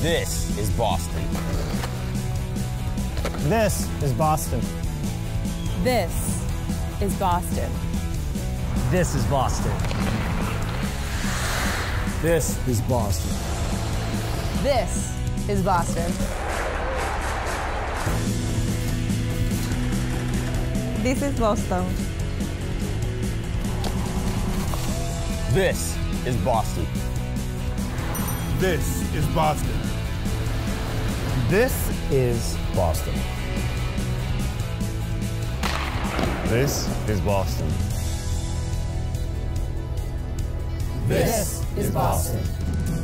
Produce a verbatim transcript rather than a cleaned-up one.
This is Boston. This is Boston. This is Boston. This is Boston. This is Boston. This is Boston. This is Boston. This is Boston. This is Boston. This is Boston. This is Boston. This is Boston.